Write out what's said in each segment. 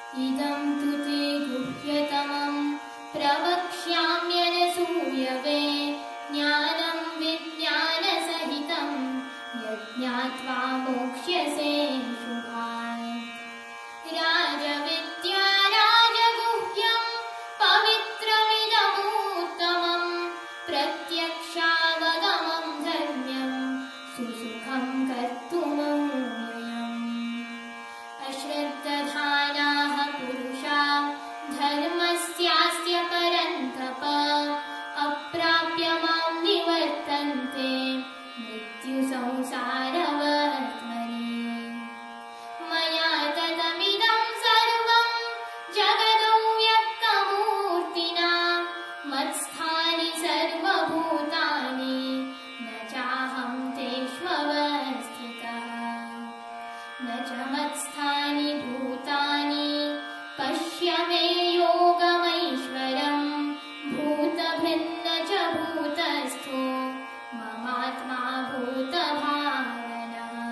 इदं तु ते गुह्यतमं प्रवक्ष्याम्यनसूयवे ज्ञानं विज्ञानसहितं यज्ञात्वा मोक्ष्यसे शुभात्। राजविद्या राजगुह्यं पवित्रमिदमुत्तमं प्रत्यक्षावगमं धर्म्यं सुसुखं कर्तुमव्ययम्। अश्रद्धधानाः पुरुषा धर्मस्यास्य परन्तप अप्राप्य मां निवर्तन्ते मृत्युसंसारवर्त्मनि। मया ततमिदं सर्वं जगदो व्यक्तमूर्तिना मत्स्थानि सर्वभूतानि न चाहं तेष्वस्थितः। न च मत्स्थानि भूतानि पश्य मे योगमैश्वरम् भूतभृन्न च भूतस्थो ममात्मा भूतभावनः।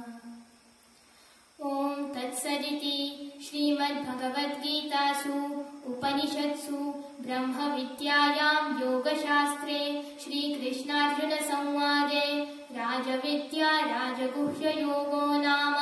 ॐ तत्सदिति श्रीमद्भगवद्गीतासु उपनिषत्सु ब्रह्मविद्यायां योगशास्त्रे श्रीकृष्णार्जुनसंवादे राजविद्या राजगुह्ययोगो नाम